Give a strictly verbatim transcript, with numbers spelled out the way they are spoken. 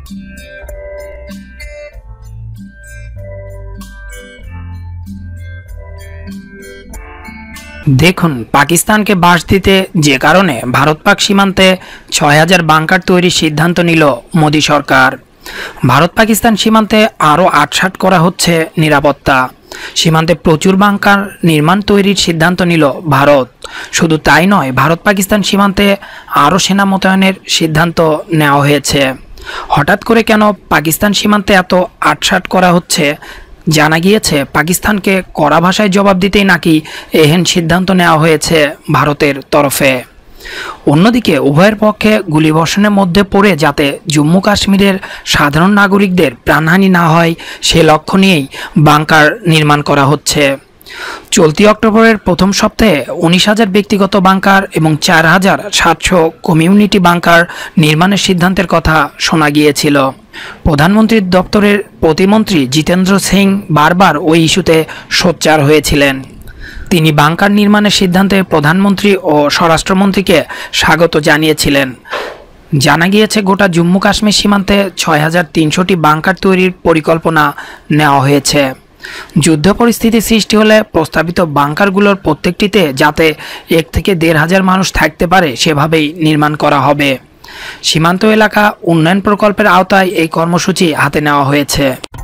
দেখুন, পাকিস্তানকে বাঁশ দিতে যে কারণে ভারত পাক সীমান্তে ছয় হাজার বাংকার তৈরির সিদ্ধান্ত নিল মোদী সরকার। ভারত পাকিস্তান সীমান্তে আরও আটসাট করা হচ্ছে নিরাপত্তা। সীমান্তে প্রচুর বাংকার নির্মাণ তৈরির সিদ্ধান্ত নিল ভারত। শুধু তাই নয়, ভারত পাকিস্তান সীমান্তে আরও সেনা মোতায়েনের সিদ্ধান্ত নেওয়া হয়েছে। হঠাৎ করে কেন পাকিস্তান সীমান্তে এত আটসাট করা হচ্ছে? জানা গিয়েছে, পাকিস্তানকে কড়া ভাষায় জবাব দিতেই নাকি এহেন সিদ্ধান্ত নেওয়া হয়েছে ভারতের তরফে। অন্যদিকে উভয়ের পক্ষে গুলিবর্ষণের মধ্যে পড়ে যাতে জম্মু কাশ্মীরের সাধারণ নাগরিকদের প্রাণহানি না হয় সে লক্ষ্য নিয়েই বাংকার নির্মাণ করা হচ্ছে। চলতি অক্টোবরের প্রথম সপ্তাহে উনিশ হাজার ব্যক্তিগত বাংকার এবং চার হাজার সাতশো কমিউনিটি বাংকার নির্মাণের সিদ্ধান্তের কথা শোনা গিয়েছিল। প্রধানমন্ত্রীর দপ্তরের প্রতিমন্ত্রী জিতেন্দ্র সিং বারবার ওই ইস্যুতে সোচ্চার হয়েছিলেন। তিনি বাংকার নির্মাণের সিদ্ধান্তে প্রধানমন্ত্রী ও স্বরাষ্ট্রমন্ত্রীকে স্বাগত জানিয়েছিলেন। জানা গিয়েছে, গোটা জম্মু কাশ্মীর সীমান্তে ছয় হাজার তিনশোটি বাংকার তৈরির পরিকল্পনা নেওয়া হয়েছে। যুদ্ধ পরিস্থিতি সৃষ্টি হলে প্রস্তাবিত বাংকারগুলোর প্রত্যেকটিতে যাতে এক থেকে দেড় হাজার মানুষ থাকতে পারে সেভাবেই নির্মাণ করা হবে। সীমান্ত এলাকা উন্নয়ন প্রকল্পের আওতায় এই কর্মসূচি হাতে নেওয়া হয়েছে।